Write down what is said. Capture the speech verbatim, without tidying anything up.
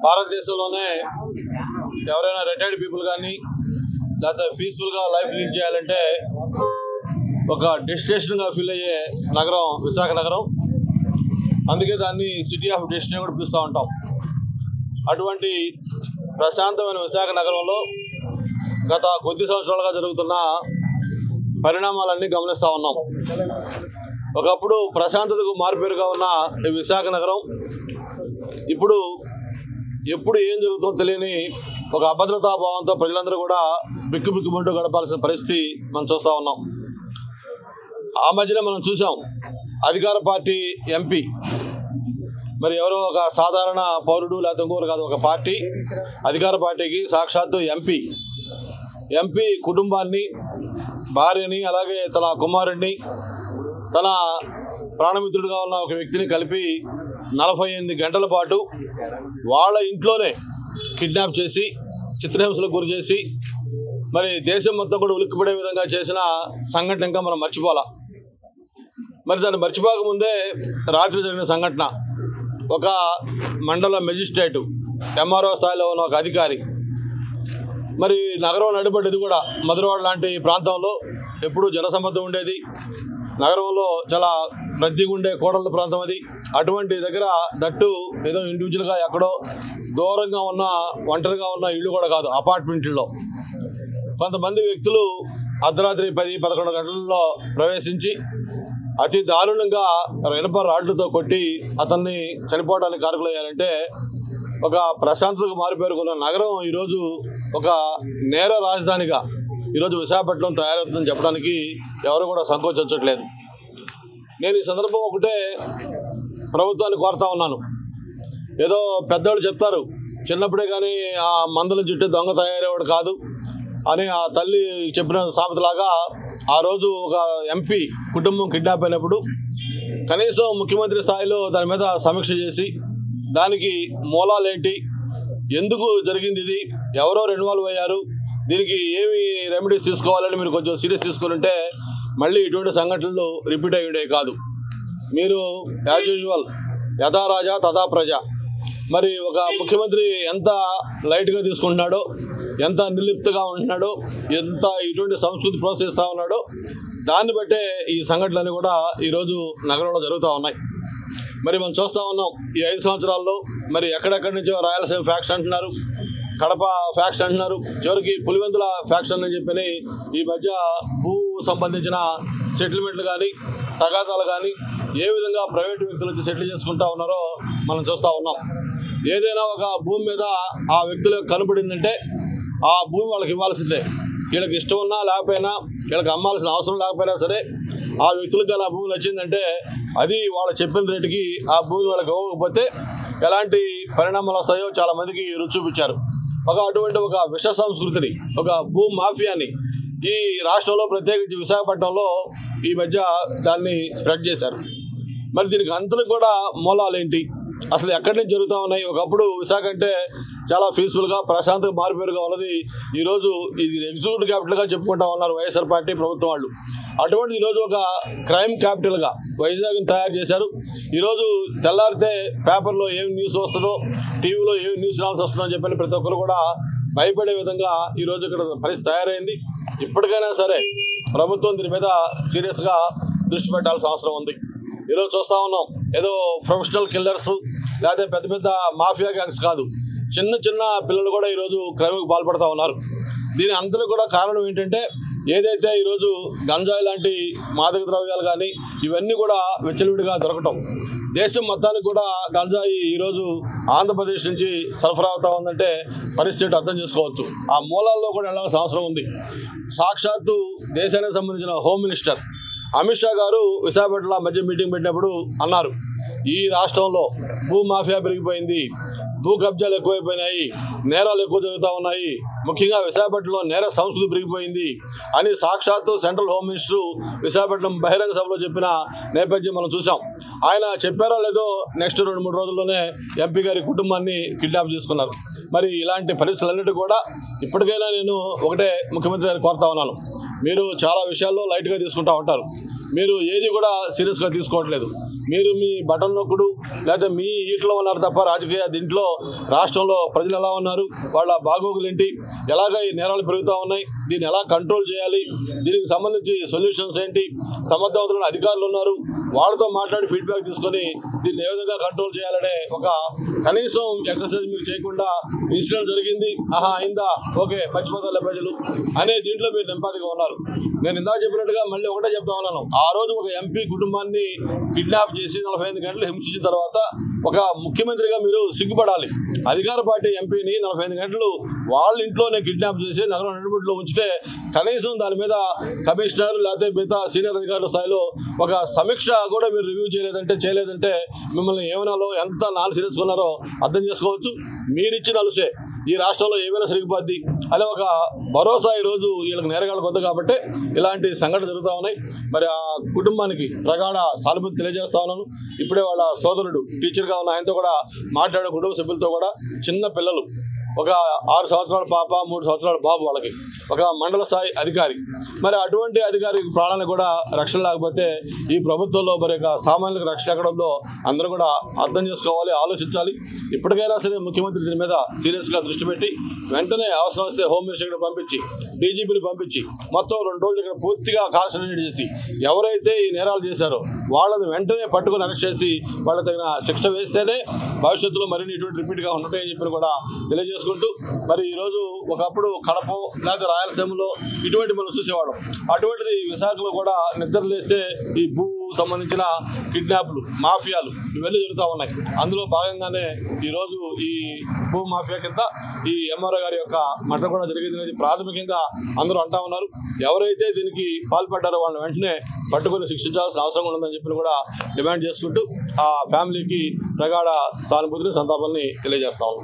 భారతదేశంలోనే ఎవరైనా retired people కానీ లేకపోతే పీస్ఫుల్గా లైఫ్ లీడ్ చేయాలంటే ఒక డెస్టినేషన్గా ఫీల్ అయ్యే నగరం విశాఖ నగరం. అందుకే దాన్ని సిటీ ఆఫ్ డెస్టినీ కూడా పిలుస్తూ ఉంటాం. అటువంటి ప్రశాంతమైన విశాఖ నగరంలో గత కొద్ది సంవత్సరాలుగా జరుగుతున్న పరిణామాలన్నీ గమనిస్తూ ఉన్నాం. ఒకప్పుడు ప్రశాంతతకు మారుపేరుగా ఉన్న ఈ విశాఖ నగరం ఇప్పుడు ఎప్పుడు ఏం జరుగుతుందో తెలియని ఒక అభద్రతా భావంతో ప్రజలందరూ కూడా బిక్కు బిక్కుమంటూ గడపాల్సిన పరిస్థితి మనం చూస్తూ ఉన్నాం. ఆ మధ్యనే మనం చూసాం అధికార పార్టీ ఎంపీ, మరి ఎవరో ఒక సాధారణ పౌరుడు లేకపోతే ఇంకోరు కాదు, ఒక పార్టీ అధికార పార్టీకి సాక్షాత్తు ఎంపీ ఎంపీ కుటుంబాన్ని, భార్యని, అలాగే తన కుమారుడిని, తన ప్రాణమిత్రుడిగా ఉన్న ఒక వ్యక్తిని కలిపి నలభై ఎనిమిది గంటల పాటు వాళ్ళ ఇంట్లోనే కిడ్నాప్ చేసి చిత్రహింసలకు గురి చేసి మరి దేశం మొత్తం కూడా ఉలిక్కిపడే విధంగా చేసిన సంఘటన ఇంకా మనం మర్చిపోవాలా. మరి దాన్ని మర్చిపోకముందే రాత్రి జరిగిన సంఘటన, ఒక మండల మెజిస్ట్రేటు ఎంఆర్ఓ స్థాయిలో ఉన్న ఒక అధికారి, మరి నగరం నడిపడ్డది కూడా మధురవాడ లాంటి ప్రాంతంలో ఎప్పుడూ జనసమ్మతం ఉండేది, నగరంలో చాలా రద్దీగా ఉండే కోడల ప్రాంతం అది. అటువంటి దగ్గర దట్టు ఏదో ఇండివిజువల్గా ఎక్కడో దూరంగా ఉన్న ఒంటరిగా ఉన్న ఇళ్ళు కూడా కాదు, అపార్ట్మెంట్లో కొంతమంది వ్యక్తులు అర్ధరాత్రి పది పదకొండు గంటలలో ప్రవేశించి అతి దారుణంగా ఇనప రాడ్లతో కొట్టి అతన్ని చనిపోవడానికి కారకులయ్యారంటే ఒక ప్రశాంతతకు మారిపేరుకున్న నగరం ఈరోజు ఒక నేర రాజధానిగా ఈరోజు విశాఖపట్నం తయారవుతుందని చెప్పడానికి ఎవరు కూడా సంకోచించట్లేదు. నేను ఈ సందర్భం ఒకటే ప్రభుత్వాన్ని కోరుతా ఉన్నాను. ఏదో పెద్దవాళ్ళు చెప్తారు, చిన్నప్పుడే కానీ ఆ మందల చుట్టూ దొంగ తయారయ్యేవాడు కాదు అని ఆ తల్లి చెప్పిన సామెతలాగా ఆ రోజు ఒక ఎంపీ కుటుంబం కిడ్నాప్ అయినప్పుడు కనీసం ముఖ్యమంత్రి స్థాయిలో దాని మీద సమీక్ష చేసి దానికి మూలాలేంటి, ఎందుకు జరిగింది, ఇది ఎవరో ఇన్వాల్వ్ అయ్యారు, దీనికి ఏమి రెమెడీస్ తీసుకోవాలని మీరు కొంచెం సీరియస్ తీసుకుంటే మళ్ళీ ఇటువంటి సంఘటనలు రిపీట్ అయ్యేవి కాదు. మీరు యాజ్ యూజువల్ యథా రాజా తథా ప్రజ, మరి ఒక ముఖ్యమంత్రి ఎంత లైట్గా తీసుకుంటున్నాడో, ఎంత నిర్లిప్తగా ఉంటున్నాడో, ఎంత ఇటువంటి సంస్కృతి ప్రోత్సహిస్తూ ఉన్నాడో దాన్ని బట్టే ఈ సంఘటనలన్నీ కూడా ఈరోజు నగరంలో జరుగుతూ ఉన్నాయి. మరి మనం చూస్తూ ఉన్నాం ఈ ఐదు సంవత్సరాల్లో మరి ఎక్కడెక్కడి నుంచో రాయలసీమ ఫ్యాక్షన్ అంటున్నారు, కడప ఫ్యాక్షన్ అంటున్నారు, చివరికి పులివెందుల ఫ్యాక్షన్ అని చెప్పని ఈ మధ్య భూ సంబంధించిన సెటిల్మెంట్లు కానీ తగాదాలు కానీ ఏ విధంగా ప్రైవేటు వ్యక్తులు వచ్చి సెటిల్ చేసుకుంటా ఉన్నారో మనం చూస్తూ ఉన్నాం. ఏదైనా ఒక భూమి మీద ఆ వ్యక్తులకు కనబడిందంటే ఆ భూమి వాళ్ళకి ఇవ్వాల్సిందే. వీళ్ళకి ఇష్టం ఉన్నా లేకపోయినా, వీళ్ళకి అమ్మాల్సిన అవసరం లేకపోయినా సరే ఆ వ్యక్తులకు కానీ ఆ భూమి నచ్చిందంటే అది వాళ్ళు చెప్పిన రేటుకి ఆ భూమి వాళ్ళకి ఇవ్వకపోతే ఎలాంటి పరిణామాలు వస్తాయో చాలామందికి రుచి చూపించారు. ఒక అటువంటి ఒక విష సంస్కృతిని, ఒక భూ మాఫియాని ఈ రాష్ట్రంలో ప్రత్యేకించి విశాఖపట్నంలో ఈ మధ్య దాన్ని స్ప్రెడ్ చేశారు. మరి దీనికి అంతకు కూడా మూలాలేంటి, అసలు ఎక్కడి నుంచి జరుగుతూ ఉన్నాయి? ఒకప్పుడు విశాఖ అంటే చాలా పీస్ఫుల్గా ప్రశాంతంగా మారిపేరుగా ఉన్నది. ఈరోజు ఇది ఎగ్జిక్యూటివ్ క్యాపిటల్గా చెప్పుకుంటా ఉన్నారు వైఎస్ఆర్ పార్టీ ప్రభుత్వం వాళ్ళు. అటువంటి ఈరోజు ఒక క్రైమ్ క్యాపిటల్గా వైజాగ్ని తయారు చేశారు. ఈరోజు తెల్లారితే పేపర్లో ఏం న్యూస్ వస్తుందో, టీవీలో ఏం న్యూస్ రాల్సి వస్తుందో అని చెప్పని ప్రతి ఒక్కరు కూడా భయపడే విధంగా ఈరోజు ఇక్కడ పరిస్థితి తయారైంది. ఇప్పటికైనా సరే ప్రభుత్వం దీని మీద సీరియస్గా దృష్టి పెట్టాల్సిన అవసరం ఉంది. ఈరోజు చూస్తూ ఉన్నాం ఏదో ప్రొఫెషనల్ కిల్లర్స్ లేకపోతే పెద్ద పెద్ద మాఫియా గ్యాంగ్స్ కాదు, చిన్న చిన్న పిల్లలు కూడా ఈరోజు క్రైమ్కి పాల్పడుతూ ఉన్నారు. దీని అంతలో కూడా కారణం ఏంటంటే ఏదైతే ఈరోజు గంజాయి లాంటి మాదక ద్రవ్యాలు కానీ ఇవన్నీ కూడా విచ్చలవిడిగా దొరకటం, దేశం మొత్తానికి కూడా గంజాయి ఈరోజు ఆంధ్రప్రదేశ్ నుంచి సరఫరా అవుతా ఉందంటే పరిస్థితి అర్థం చేసుకోవచ్చు. ఆ మూలాల్లో కూడా వెళ్ళాల్సిన అవసరం ఉంది. సాక్షాత్తు దేశానికి సంబంధించిన హోమ్ మినిస్టర్ అమిత్ షా గారు విశాఖపట్నంలో మధ్య మీటింగ్ పెట్టినప్పుడు అన్నారు, ఈ రాష్ట్రంలో భూ మాఫియా పెరిగిపోయింది, భూ కబ్జాలు ఎక్కువైపోయినాయి, నేరాలు ఎక్కువ జరుగుతూ ఉన్నాయి, ముఖ్యంగా విశాఖపట్నంలో నేర సంస్కృతి పెరిగిపోయింది అని సాక్షాత్తు సెంట్రల్ హోమ్ మినిస్టరు విశాఖపట్నం బహిరంగ సభలో చెప్పిన నేపథ్యం మనం చూసాం. ఆయన చెప్పారో లేదో నెక్స్ట్ రెండు మూడు రోజుల్లోనే ఎంపీ గారి కుటుంబాన్ని కిడ్నాప్ చేసుకున్నారు. మరి ఇలాంటి పరిస్థితులన్నిటి కూడా ఇప్పటికైనా నేను ఒకటే ముఖ్యమంత్రి గారిని కోరుతా ఉన్నాను, మీరు చాలా విషయాల్లో లైట్గా తీసుకుంటూ ఉంటారు. మీరు ఏది కూడా సీరియస్గా తీసుకోవట్లేదు. మీరు మీ బటన్ నొక్కుడు లేదా మీ ఈట్లో ఉన్నారు తప్ప రాజకీయ దీంట్లో రాష్ట్రంలో ప్రజలు ఎలా ఉన్నారు, వాళ్ళ బాగోగులు ఏంటి, ఎలాగ ఈ నేరాలు పెరుగుతూ ఉన్నాయి, దీన్ని ఎలా కంట్రోల్ చేయాలి, దీనికి సంబంధించి సొల్యూషన్స్ ఏంటి, సమర్థవంతులైన అధికారులు ఉన్నారు, వాళ్ళతో మాట్లాడి ఫీడ్బ్యాక్ తీసుకొని దీన్ని ఏ విధంగా కంట్రోల్ చేయాలనే ఒక కనీసం ఎక్సర్సైజ్ మీరు చేయకుండా ఇన్సిడెంట్ జరిగింది, ఆహా అయిందా, ఓకే మర్చిపోతారులే ప్రజలు అనే దీంట్లో మీరు నింపాదిగా ఉన్నారు. నేను ఇందాక చెప్పినట్టుగా మళ్ళీ ఒకటే చెప్తా ఉన్నాను. ఆ రోజు ఒక ఎంపీ కుటుంబాన్ని కిడ్నాప్ చేసి నలభై ఐదు గంటలు హింసించిన తర్వాత ఒక ముఖ్యమంత్రిగా మీరు సిగ్గుపడాలి. అధికార పార్టీ ఎంపీని నలభై ఐదు గంటలు వాళ్ళ ఇంట్లోనే కిడ్నాప్ చేసి నగరం నడుబడిలో ఉంచితే కనీసం దాని మీద కమిషనర్ లేకపోతే మిగతా సీనియర్ అధికారుల స్థాయిలో ఒక సమీక్ష కూడా మీరు రివ్యూ చేయలేదంటే చేయలేదంటే మిమ్మల్ని ఏమనాలో ఎంత నాన్ సీరియస్ ఉన్నారో అర్థం చేసుకోవచ్చు. మీరిచ్చిన అలుసే ఈ రాష్ట్రంలో ఏమైనా సరిగిపోద్ది అనే ఒక భరోసా ఈరోజు వీళ్ళకి నేరగాళ్ళకు వద్దు కాబట్టి ఇలాంటి సంఘటనలు జరుగుతూ ఉన్నాయి. మరి ఆ కుటుంబానికి ప్రగాఢ సానుభూతి తెలియజేస్తా ఉన్నాను. ఇప్పుడే వాళ్ళ సోదరుడు టీచర్గా ఉన్న ఆయనతో కూడా మాట్లాడే కుటుంబ సభ్యులతో కూడా చిన్న పిల్లలు, ఒక ఆరు సంవత్సరాల పాప, మూడు సంవత్సరాల బాబు, వాళ్ళకి ఒక మండల స్థాయి అధికారి, మరి అటువంటి అధికారి ప్రాణానికి కూడా రక్షణ లేకపోతే ఈ ప్రభుత్వంలో మరి ఒక సామాన్యులకు రక్షణ ఎక్కడ ఉందో అందరూ కూడా అర్థం చేసుకోవాలి, ఆలోచించాలి. ఇప్పటికైనా సరే ముఖ్యమంత్రి దీని మీద సీరియస్గా దృష్టి పెట్టి వెంటనే అవసరం వస్తే హోమ్ మినిస్టర్ని పంపించి డీజీపీని పంపించి మొత్తం రెండు రోజులు ఇక్కడ పూర్తిగా కాన్సన్ట్రేట్ చేసి ఎవరైతే ఈ నేరాలు చేశారో వాళ్ళని వెంటనే పట్టుకుని అరెస్ట్ చేసి వాళ్ళ తగిన శిక్ష వేస్తేనే భవిష్యత్తులో మరిన్ని ఇటువంటి రిపీట్గా ఉంటాయని చెప్పి కూడా తెలియజేసుకుంటూ, మరి ఈరోజు ఒకప్పుడు కడప లేదా రాయలసీమలో ఇటువంటి మనం చూసేవాళ్ళం. అటువంటిది విశాఖలో కూడా నిద్రలేస్తే ఈ భూ సంబంధించిన కిడ్నాప్లు, మాఫియాలు ఇవన్నీ జరుగుతూ ఉన్నాయి. అందులో భాగంగానే ఈరోజు ఈ భూ మాఫియా కింద ఈ ఎంఆర్ఓ గారి యొక్క మర్డర్ కూడా జరిగింది అనేది ప్రాథమికంగా అందరూ అంటా ఉన్నారు. ఎవరైతే దీనికి పాల్పడ్డారో వాళ్ళని వెంటనే పట్టుకొని శిక్షించాల్సిన అవసరం ఉందని చెప్పి కూడా డిమాండ్ చేసుకుంటూ ఆ ఫ్యామిలీకి ప్రగాఢ సానుభూతిని, సంతాపాన్ని తెలియజేస్తా ఉన్నాం.